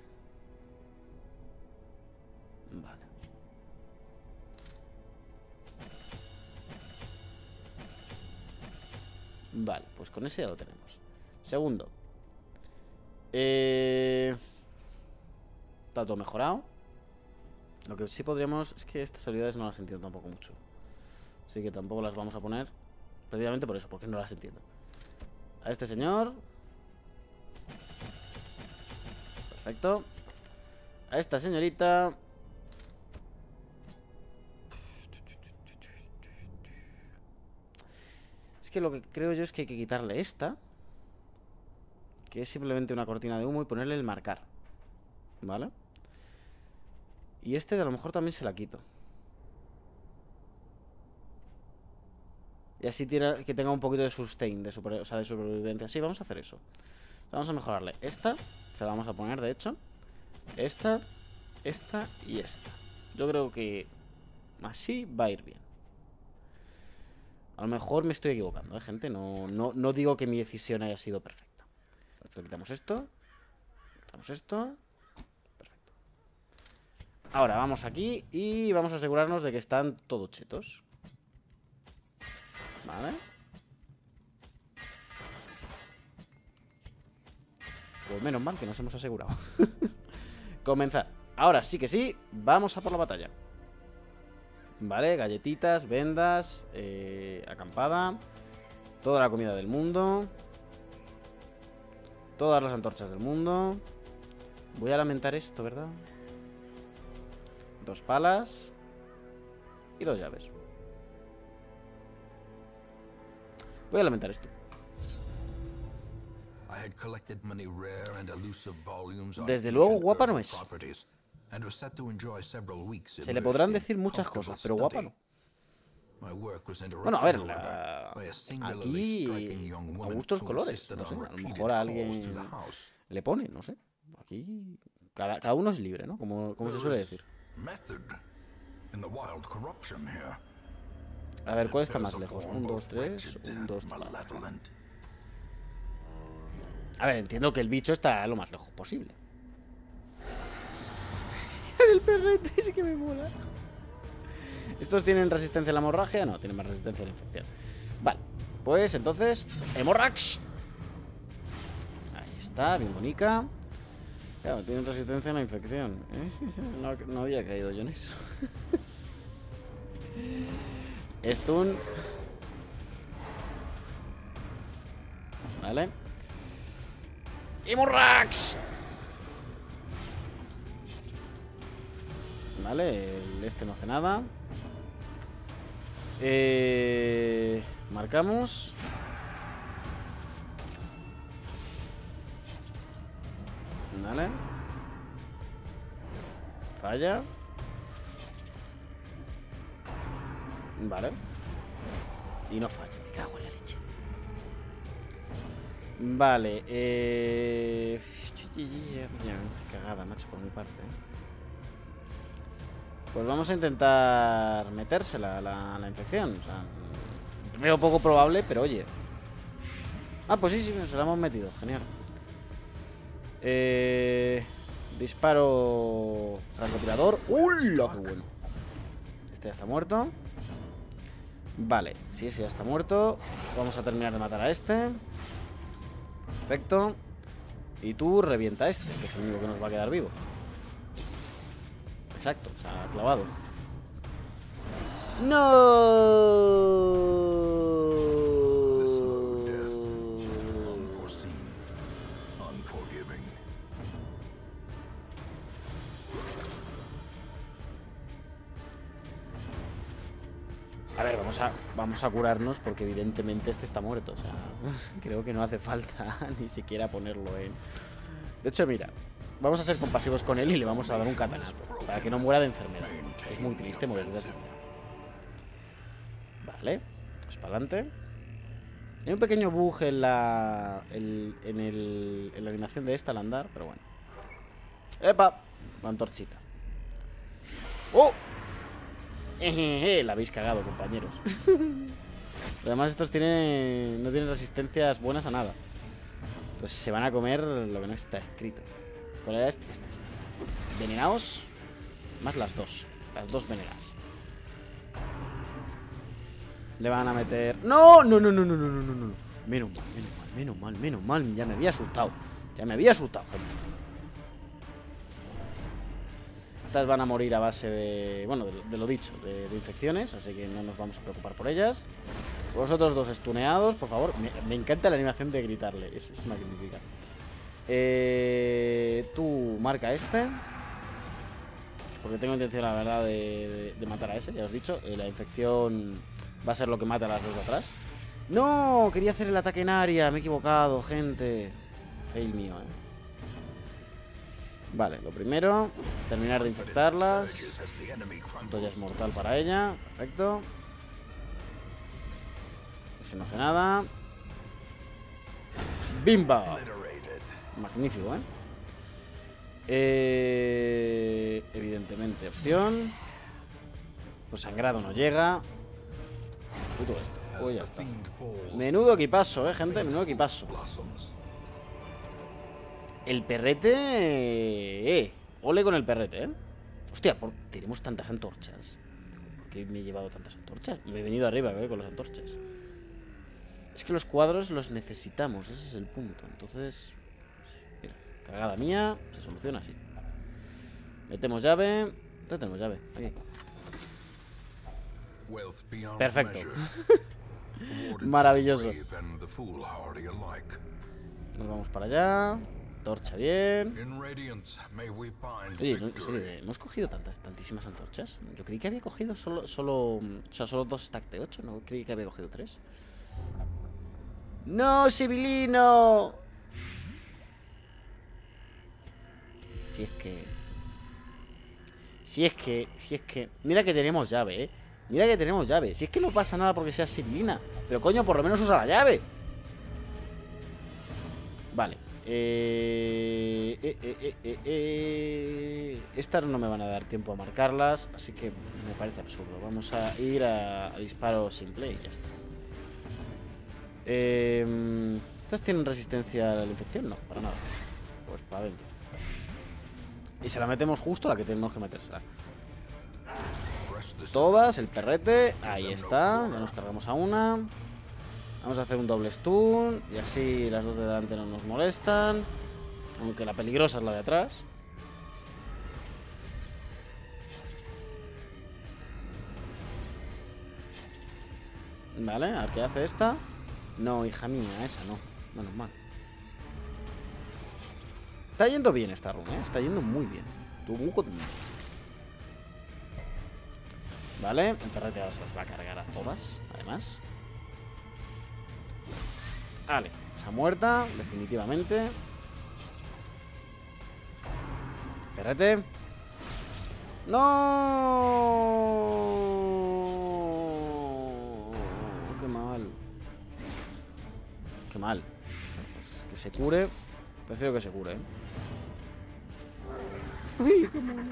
Vale. Vale, pues con ese ya lo tenemos. Segundo. Está todo mejorado. Lo que sí podríamos... Es que estas habilidades no las entiendo tampoco mucho. Así que tampoco las vamos a poner. Precisamente por eso, porque no las entiendo. A este señor. Perfecto. A esta señorita. Es que lo que creo yo es que hay que quitarle esta, que es simplemente una cortina de humo, y ponerle el marcar. ¿Vale? Y este a lo mejor también se la quito. Y así tiene, que tenga un poquito de sustain, de supervivencia. Sí, vamos a hacer eso. Vamos a mejorarle esta. Se la vamos a poner, de hecho. Esta y esta. Yo creo que así va a ir bien. A lo mejor me estoy equivocando, gente. No digo que mi decisión haya sido perfecta. Le quitamos esto. Quitamos esto. Perfecto. Ahora vamos aquí y vamos a asegurarnos de que están todos chetos. Vale. Pues menos mal que nos hemos asegurado. Comenzar. Ahora sí que sí, vamos a por la batalla. Vale, galletitas, vendas, acampada, toda la comida del mundo, todas las antorchas del mundo. Voy a lamentar esto, ¿verdad? 2 palas y 2 llaves. Voy a lamentar esto. Desde luego guapa no es. Se le podrán decir muchas cosas, pero guapa no. Bueno, a ver, aquí a gustos colores, no sé. A lo mejor a alguien le pone, no sé. Aquí cada uno es libre, ¿no? Como se suele decir. A ver, ¿cuál está más lejos? 1, 2, 3, 1, 2, 3. A ver, entiendo que el bicho está lo más lejos posible. El perrete sí que me mola. ¿Estos tienen resistencia a la hemorragia? No, tienen más resistencia a la infección. Vale, pues entonces, Hemorrax. Ahí está, bien bonita. Claro, tienen resistencia a la infección. No había caído yo en eso. Stun. Vale. Hemorrax. Vale, el este no hace nada. Marcamos. Vale. Falla. Vale. Y no falla, me cago en la leche. Vale, cagada, macho, por mi parte, Pues vamos a intentar metérsela la infección. O sea, veo poco probable, pero oye. Ah, pues sí, se la hemos metido, genial. Disparo francotirador. ¡Uy! ¡Qué bueno! Este ya está muerto. Vale, si ese ya está muerto, vamos a terminar de matar a este. Perfecto. Y tú revienta a este, que es el único que nos va a quedar vivo. Exacto, o sea, clavado. ¡No! A ver, vamos a curarnos porque evidentemente este está muerto. O sea, creo que no hace falta ni siquiera ponerlo en... De hecho, mira, vamos a ser compasivos con él y le vamos a dar un katanazo para que no muera de enfermedad. Es muy triste morir de enfermedad. Vale, pues para adelante. Hay un pequeño bug en la animación de esta al andar, pero bueno. ¡Epa! La antorchita. ¡Oh! La habéis cagado, compañeros. Además estos no tienen resistencias buenas a nada. Entonces se van a comer lo que no está escrito. ¿Cuál era este? Este. Venenaos. Más las dos venenas. Le van a meter... ¡No! ¡No! Menos mal. Ya me había asustado, gente. Estas van a morir a base de... Bueno, de lo dicho, de infecciones. Así que no nos vamos a preocupar por ellas. Vosotros dos estuneados, por favor. Me encanta la animación de gritarle. Es magnífica. Tú marca este. Porque tengo intención, la verdad, de matar a ese. Ya os he dicho, la infección va a ser lo que mata a las dos de atrás. ¡No! Quería hacer el ataque en área. Me he equivocado, gente. Fail mío, Vale, lo primero, terminar de infectarlas. Esto ya es mortal para ella. Perfecto. Ese no hace nada. ¡Bimba! Magnífico, evidentemente, opción. Pues sangrado no llega. Puto esto. Uy, ya está. Menudo equipazo, gente. Menudo equipazo. El perrete... Ole con el perrete, Hostia, tenemos tantas antorchas. ¿Por qué me he llevado tantas antorchas? Me he venido arriba, con las antorchas. Es que los cuadros los necesitamos. Ese es el punto. Entonces... Mira, cagada mía. Se soluciona así. Metemos llave. ¿Dónde tenemos llave? Aquí. Perfecto. Maravilloso. Nos vamos para allá. Torcha bien. Oye, en serio, ¿hemos cogido tantísimas antorchas? Yo creí que había cogido solo 2 stacks de 8. No creí que había cogido 3. ¡No, civilino! Si es que... Mira que tenemos llave, Mira que tenemos llave. Si es que no pasa nada porque sea civilina. Pero coño, por lo menos usa la llave. Vale. Estas no me van a dar tiempo a marcarlas, así que me parece absurdo. Vamos a ir a disparo simple y ya está. ¿Estas tienen resistencia a la infección? No, para nada. Pues para adentro. Y se la metemos justo a la que tenemos que metérsela. Todas, el perrete. Ahí está. Ya nos cargamos a una. Vamos a hacer un doble stun. Y así las dos de delante no nos molestan. Aunque la peligrosa es la de atrás. Vale, a ver qué hace esta. No, hija mía, esa no. Menos mal. Está yendo bien esta run, ¿eh? Está yendo muy bien. Vale, el perrete ahora se las va a cargar a todas, además. Vale, esa muerta, definitivamente. Perrete. ¡No! ¡Qué mal! ¡Qué mal! Pues que se cure. Prefiero que se cure, ¿eh? ¡Uy, qué mono!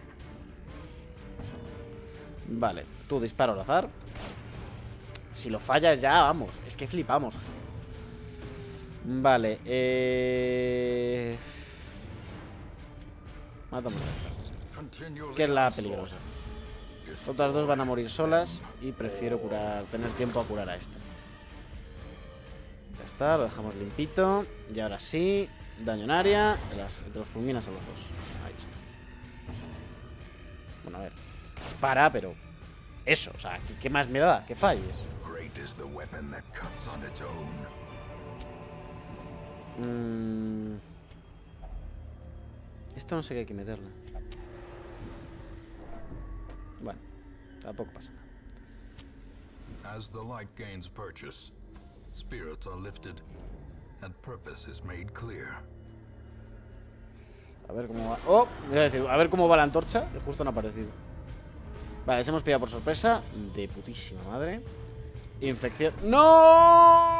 Vale, tú disparo al azar. Si lo fallas ya, vamos. Es que flipamos. Vale, matamos a esta, que es la peligrosa. Otras dos van a morir solas. Y prefiero tener tiempo a curar a esta. Ya está, lo dejamos limpito. Y ahora sí, daño en área. Te los fulminas a los dos. Ahí está. Bueno, a ver, dispara, pero eso, o sea, ¿qué más me da? Que falles. Esto no sé qué hay que meterle. Bueno, tampoco pasa nada. As the light gains purchase, spirits are lifted and purpose is made clear. A ver cómo va. ¡Oh! Iba a decir, a ver cómo va la antorcha, que justo no ha aparecido. Vale, les hemos pillado por sorpresa. De putísima madre. Infección. ¡No!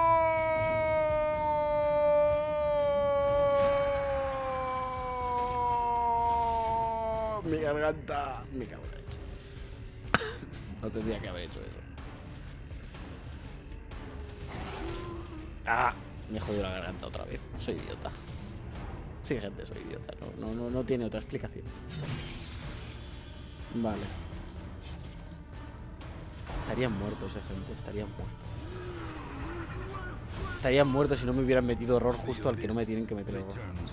Mi garganta. Me cago en la leche. No tendría que haber hecho eso. Ah, me he jodido la garganta otra vez. Soy idiota. Sí, gente, soy idiota. No tiene otra explicación. Vale. Estarían muertos, gente. Estarían muertos. Estarían muertos si no me hubieran metido error justo al que no me tienen que meter error.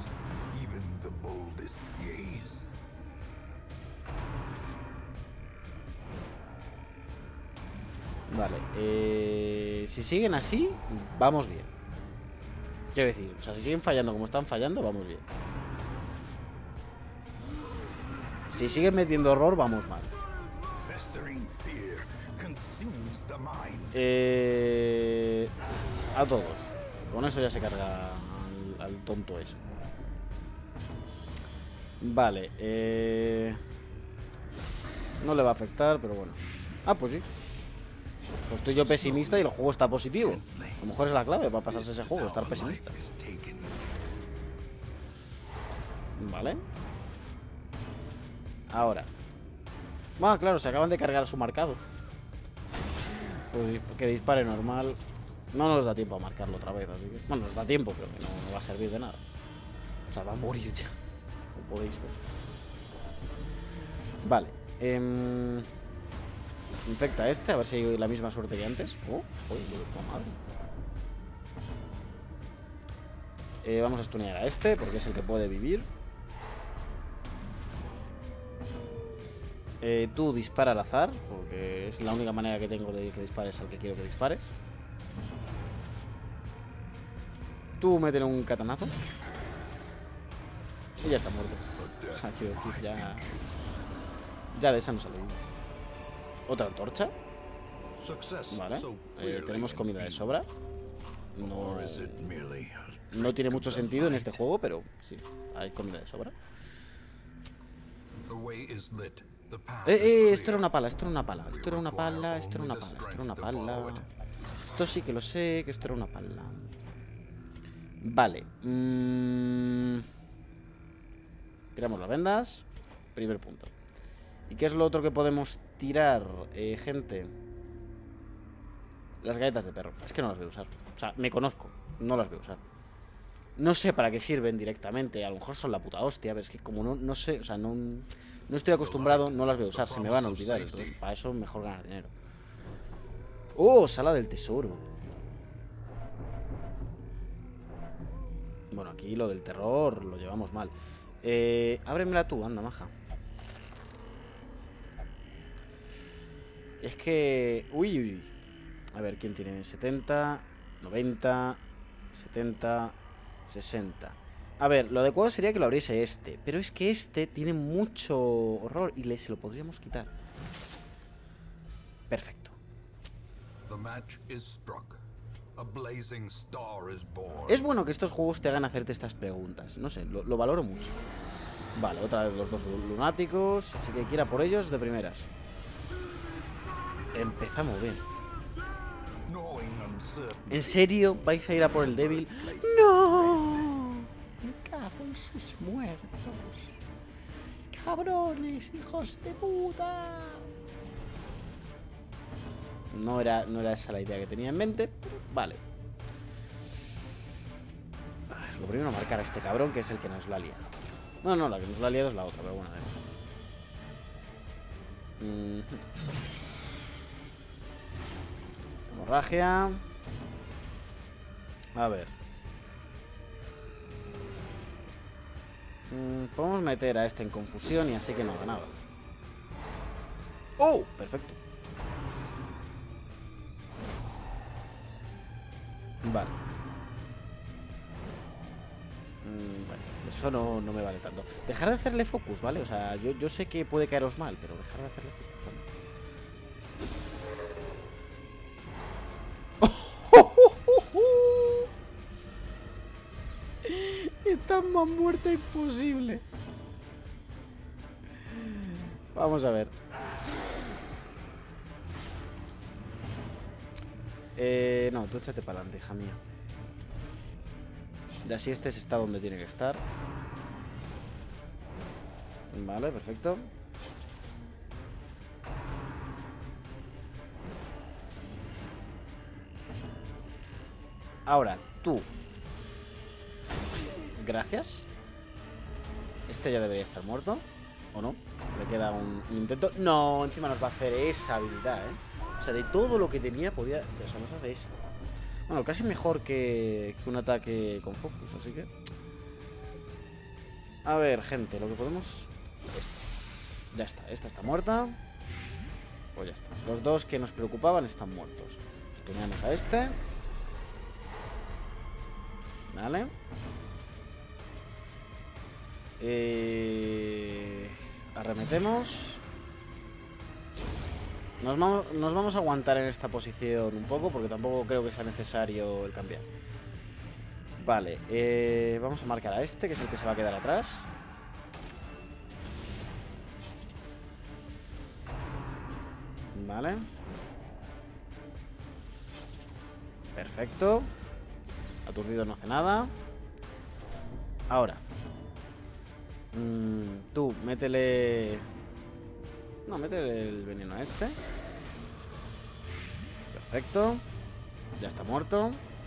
Vale. Si siguen así, vamos bien. Quiero decir, o sea, si siguen fallando como están fallando, vamos bien. Si siguen metiendo error, vamos mal. A todos. Con eso ya se carga al tonto ese. Vale. No le va a afectar, pero bueno. Ah, pues sí. Pues estoy yo pesimista y el juego está positivo. A lo mejor es la clave para pasarse ese juego, estar pesimista. Vale. Ahora. Ah, claro, se acaban de cargar su marcado. Pues que dispare normal. No nos da tiempo a marcarlo otra vez, así que... Bueno, nos da tiempo, pero que no va a servir de nada. O sea, va a morir ya. Como podéis ver. Vale. Infecta a este, a ver si hay la misma suerte que antes. Oh, joder, de puta madre. Vamos a stunear a este, porque es el que puede vivir. Tú dispara al azar, porque es la única manera que tengo de que dispares al que quiero que dispares. Tú métele un katanazo. Y ya está muerto. O sea, quiero decir, ya de esa no sale. Otra antorcha. Vale. Tenemos comida de sobra. No tiene mucho sentido en este juego, pero sí, hay comida de sobra. Esto era una pala, esto era una pala. Esto era una pala, esto era una pala, esto era una pala. Esto sí que lo sé, que esto era una pala. Vale. Tiramos las vendas. Primer punto. ¿Y qué es lo otro que podemos tirar, gente? Las galletas de perro. Es que no las voy a usar. O sea, me conozco. No las voy a usar. No sé para qué sirven directamente. A lo mejor son la puta hostia. Pero es que como no sé, o sea, no... No estoy acostumbrado, no las voy a usar, se me van a olvidar. Entonces, para eso mejor ganar dinero. ¡Oh! Sala del tesoro. Bueno, aquí lo del terror lo llevamos mal. Ábremela tú, anda, maja. Es que... Uy, uy. A ver, ¿quién tiene? 70, 90, 70, 60. A ver, lo adecuado sería que lo abriese este. Pero es que este tiene mucho horror y se lo podríamos quitar. Perfecto. Es bueno que estos juegos te hagan hacerte estas preguntas. No sé, lo valoro mucho. Vale, otra vez los dos lunáticos. Así que quiera por ellos de primeras. Empezamos bien. ¿En serio vais a ir a por el débil? ¡No! Me cago en sus muertos. ¡Cabrones, hijos de puta! No era esa la idea que tenía en mente, pero vale. A ver, lo primero marcar a este cabrón, que es el que nos lo ha liado. No, la que nos lo ha liado es la otra, pero bueno, a ver. Hemorragia. A ver. Podemos meter a este en confusión y así que no haga nada. ¡Oh! Perfecto. Vale. Vale, eso no me vale tanto. Dejar de hacerle focus, ¿vale? O sea, yo sé que puede caeros mal, pero dejar de hacerle focus, ¿vale? Está más muerta imposible. Vamos a ver. No, tú échate para adelante, hija mía. Y así este está donde tiene que estar. Vale, perfecto. Ahora, tú. Gracias. Este ya debería estar muerto. ¿O no? Le queda un intento. No, encima nos va a hacer esa habilidad, ¿eh? O sea, de todo lo que tenía podía... O sea, nos hace esa. Bueno, casi mejor que un ataque con focus, así que... A ver, gente, lo que podemos... Ya está, esta está muerta. Pues ya está. Los dos que nos preocupaban están muertos. Stuneamos a este. Vale. Arremetemos. Nos vamos a aguantar en esta posición un poco, porque tampoco creo que sea necesario el cambiar. Vale, vamos a marcar a este, que es el que se va a quedar atrás. Vale. Perfecto. Aturdido no hace nada. Ahora. Tú, métele... No, métele el veneno a este. Perfecto. Ya está muerto.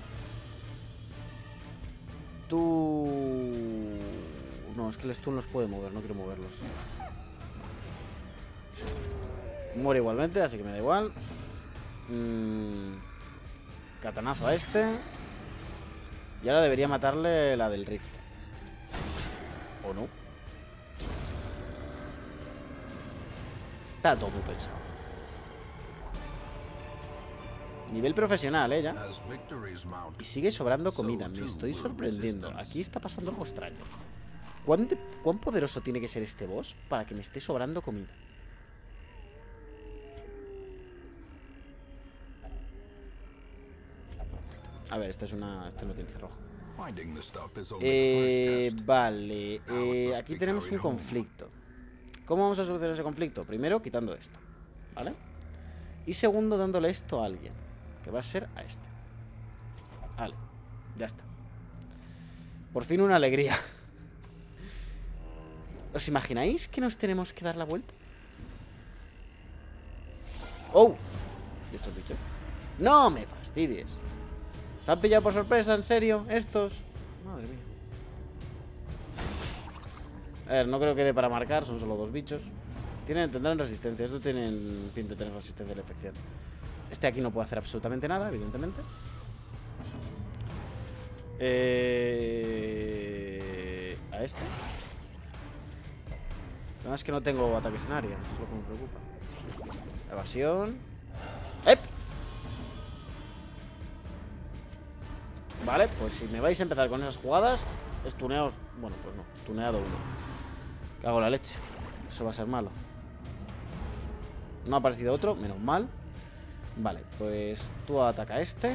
Tú... No, es que el stun los puede mover, no quiero moverlos. Muere igualmente, así que me da igual. Catanazo a este. Y ahora debería matarle la del rifle. ¿O no? Está todo muy pensado. Nivel profesional, ya. Y sigue sobrando comida. Me estoy sorprendiendo. Aquí está pasando algo extraño. ¿Cuán poderoso tiene que ser este boss para que me esté sobrando comida? A ver, este no tiene cerrojo. Vale. Aquí tenemos un conflicto. ¿Cómo vamos a solucionar ese conflicto? Primero, quitando esto, ¿vale? Y segundo, dándole esto a alguien, que va a ser a este. Vale, ya está. Por fin una alegría. ¿Os imagináis que nos tenemos que dar la vuelta? ¡Oh! ¿Y estos bichos? ¡No me fastidies! ¿Se han pillado por sorpresa? ¿En serio? ¿Estos? Madre mía. A ver, no creo que dé para marcar, son solo 2 bichos. Tendrán resistencia, estos tienen pinta de tener resistencia a la infección. Este aquí no puede hacer absolutamente nada, evidentemente. A este. Además es que no tengo ataques en área, eso es lo que me preocupa. Evasión. ¡Ep! Vale, pues si me vais a empezar con esas jugadas, estuneaos. Bueno, pues no, estuneado uno. Cago la leche. Eso va a ser malo. No ha aparecido otro, menos mal. Vale, pues tú ataca a este.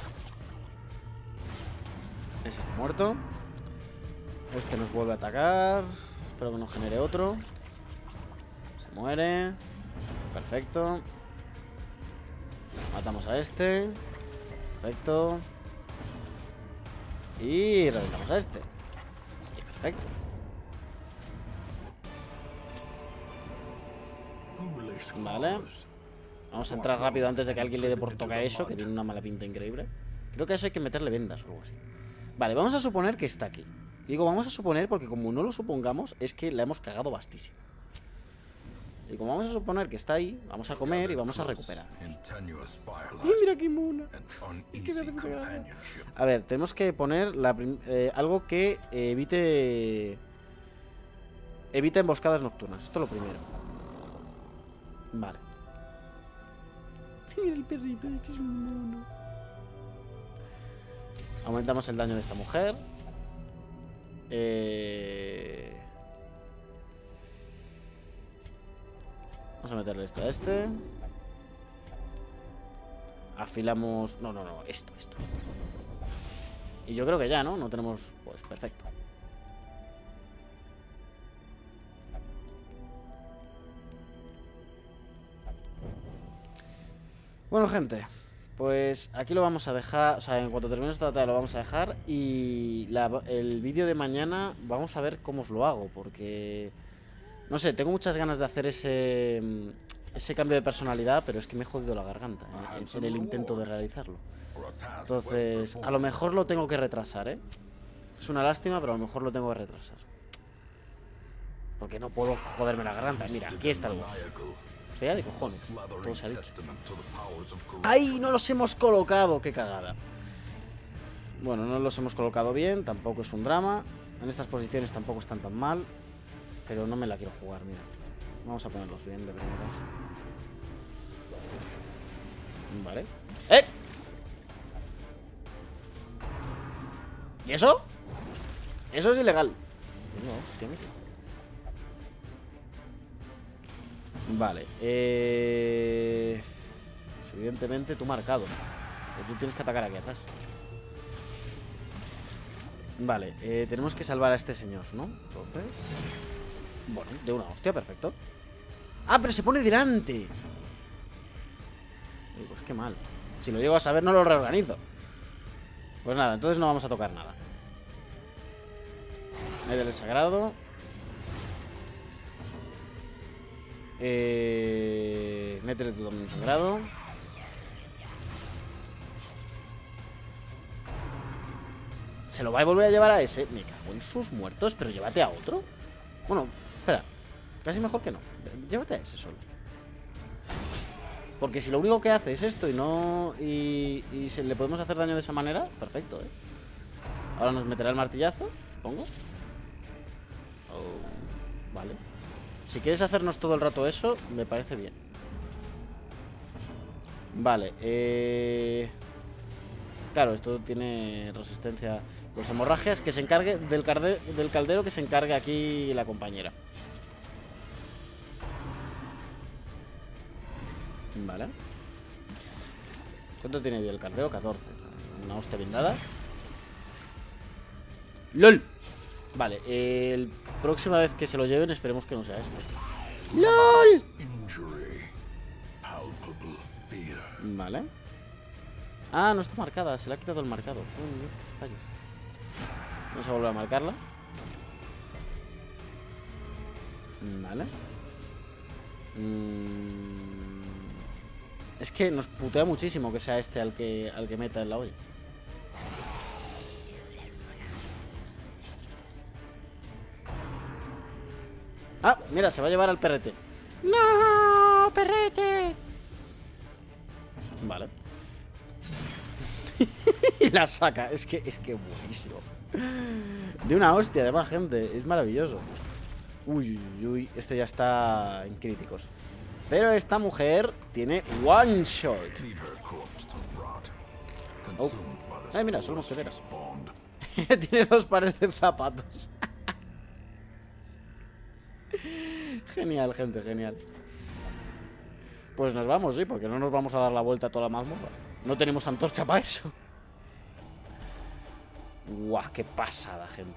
Ese está muerto. Este nos vuelve a atacar. Espero que no genere otro. Se muere. Perfecto. Matamos a este. Perfecto. Y reventamos a este. Y perfecto. Vale. Vamos a entrar rápido antes de que alguien le dé por tocar eso, que tiene una mala pinta increíble. Creo que a eso hay que meterle vendas o algo así. Vale, vamos a suponer que está aquí. Digo, vamos a suponer porque como no lo supongamos, es que la hemos cagado bastísimo. Y como vamos a suponer que está ahí, vamos a comer y vamos a recuperar. ¡Ay, mira qué mona! Es que me hace mucha gracia. A ver, tenemos que poner algo que evite emboscadas nocturnas. Esto es lo primero. Vale. Mira el perrito, que es un mono. Aumentamos el daño de esta mujer. Vamos a meterle esto a este. Afilamos... No, esto. Y yo creo que ya, ¿no? No tenemos... Pues perfecto. Bueno, gente, pues aquí lo vamos a dejar. O sea, en cuanto termine esta batalla lo vamos a dejar. Y el vídeo de mañana vamos a ver cómo os lo hago. Porque, no sé, tengo muchas ganas de hacer ese cambio de personalidad. Pero es que me he jodido la garganta en el intento de realizarlo. Entonces, a lo mejor lo tengo que retrasar, ¿eh? Es una lástima, pero a lo mejor lo tengo que retrasar. Porque no puedo joderme la garganta. Mira, aquí está el boss. Fea de cojones. Todo se ha dicho. ¡Ay! No los hemos colocado. ¡Qué cagada! Bueno, no los hemos colocado bien. Tampoco es un drama. En estas posiciones tampoco están tan mal. Pero no me la quiero jugar, mira. Vamos a ponerlos bien de primeras. Vale. ¡Eh! ¿Y eso? Eso es ilegal. No, hostia, mira. Vale, pues evidentemente tú marcado. Pero tú tienes que atacar aquí atrás. Vale, tenemos que salvar a este señor, ¿no? Entonces... Bueno, de una hostia, perfecto. ¡Ah, pero se pone delante! Uy, pues qué mal. Si lo llego a saber no lo reorganizo. Pues nada, entonces no vamos a tocar nada. Ahí del sagrado. Métele tu dominio sagrado. ¿Se lo va a volver a llevar a ese? Me cago en sus muertos, pero llévate a otro. Bueno, espera. Casi mejor que no. Llévate a ese solo. Porque si lo único que hace es esto y no... Y le podemos hacer daño de esa manera, perfecto, ¿eh? Ahora nos meterá el martillazo, supongo. Oh, vale. Si quieres hacernos todo el rato eso, me parece bien. Vale, claro, esto tiene resistencia. Los hemorragias, que se encargue del caldero, que se encargue aquí la compañera. Vale. ¿Cuánto tiene el caldero? 14. Una hostia bien dada. ¡LOL! Vale, el próxima vez que se lo lleven, esperemos que no sea este. ¡LOL! Vale. Ah, no está marcada, se le ha quitado el marcado. Qué fallo. Vamos a volver a marcarla. Vale. Es que nos putea muchísimo que sea este al que meta en la olla. Ah, mira, se va a llevar al perrete. ¡No, perrete! Vale. Y la saca. Es que buenísimo. De una hostia, además, gente. Es maravilloso. Uy, uy, uy. Este ya está en críticos. Pero esta mujer tiene one shot. Oh. Ay, mira, son mosqueteras. Tiene 2 pares de zapatos. Genial, gente, genial. Pues nos vamos, ¿sí? Porque no nos vamos a dar la vuelta a toda la mazmorra. No tenemos antorcha para eso. Guau, qué pasada, gente.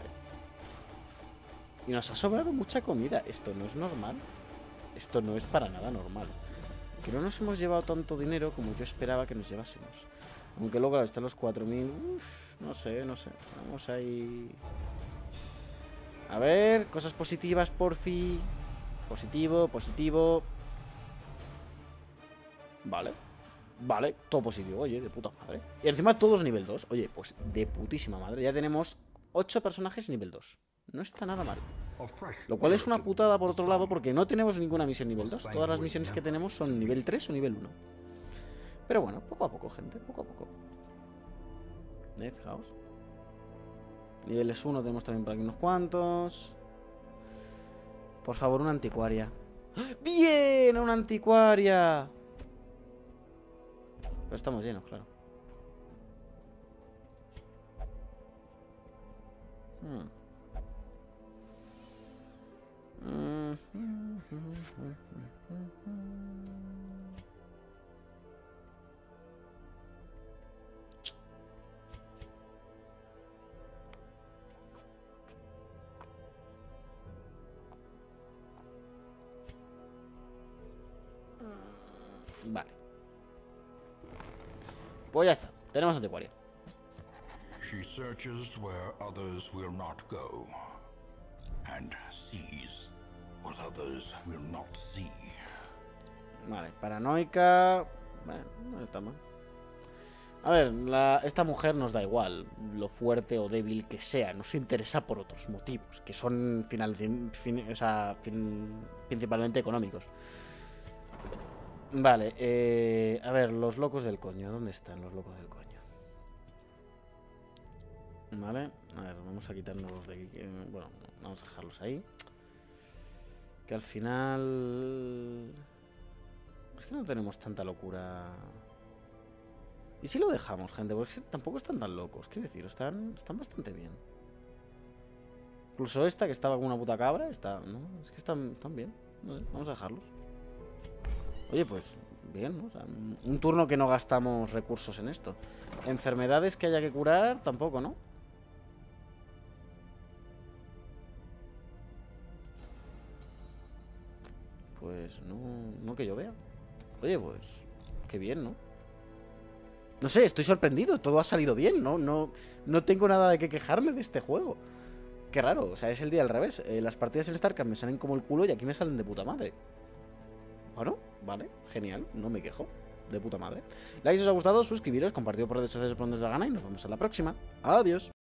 Y nos ha sobrado mucha comida. Esto no es normal. Esto no es para nada normal. Que no nos hemos llevado tanto dinero como yo esperaba que nos llevásemos. Aunque luego están los 4000. No sé, no sé. Vamos ahí. A ver, cosas positivas, porfi. Positivo, positivo. Vale. Vale, todo positivo. Oye, de puta madre. Y encima todos nivel 2. Oye, pues de putísima madre. Ya tenemos 8 personajes nivel 2. No está nada mal. Lo cual es una putada por otro lado, porque no tenemos ninguna misión nivel 2. Todas las misiones que tenemos son nivel 3 o nivel 1. Pero bueno, poco a poco, gente. Poco a poco. Fijaos. Niveles 1 tenemos también por aquí unos cuantos. Por favor, una anticuaria. ¡Bien! ¡Una anticuaria! Pero estamos llenos, claro. Vale. Pues ya está. Tenemos anticuaria. She searches where others will not go, and sees what others will not see. Vale, paranoica. Bueno, no está mal. A ver, esta mujer nos da igual lo fuerte o débil que sea. Nos interesa por otros motivos, que son principalmente económicos. Vale, a ver, los locos del coño. ¿Dónde están los locos del coño? Vale, a ver, vamos a quitarnos los de aquí. Bueno, vamos a dejarlos ahí. Que al final... Es que no tenemos tanta locura. ¿Y si lo dejamos, gente? Porque es que tampoco están tan locos. Quiero decir, están bastante bien. Incluso esta, que estaba con una puta cabra, está... ¿no? Es que están bien. No sé, vamos a dejarlos. Oye, pues bien, ¿no? O sea, un turno que no gastamos recursos en esto. Enfermedades que haya que curar, tampoco, ¿no? Pues no que yo vea. Oye, pues qué bien, ¿no? No sé, estoy sorprendido. Todo ha salido bien, ¿no? No tengo nada de qué quejarme de este juego. Qué raro, o sea, es el día al revés. Las partidas en StarCraft me salen como el culo y aquí me salen de puta madre. Bueno, vale, genial, no me quejo. De puta madre. Like si os ha gustado, suscribiros, compartido por redes sociales por donde os da gana y nos vemos en la próxima. Adiós.